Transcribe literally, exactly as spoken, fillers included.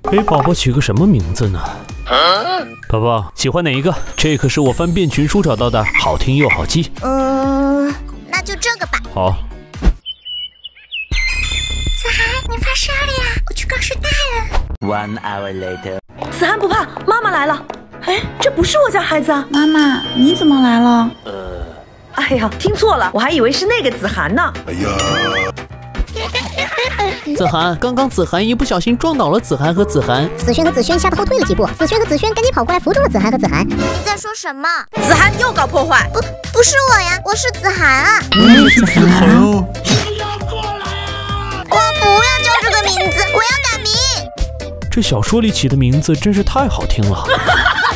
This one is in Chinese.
给宝宝取个什么名字呢？宝宝喜欢哪一个？这可是我翻遍群书找到的，好听又好记。 嗯，那就这个吧。 好。 子涵，你发烧了呀？我去告诉大人。 One hour later， 子涵不怕，妈妈来了。哎，这不是我家孩子啊！ 妈妈，你怎么来了？ 呃， 哎呀，听错了，我还以为是那个子涵呢。 哎呀！ 子涵，刚刚子涵一不小心撞倒了子涵和子涵， 子轩和子轩吓得后退了几步，子轩和子轩赶紧跑过来扶住了子涵和子涵。 你在说什么？ 子涵又搞破坏。 不，不是我呀，我是子涵啊。 我也是子涵哦。 我不要叫这个名字，我要改名。 这小说里起的名字真是太好听了。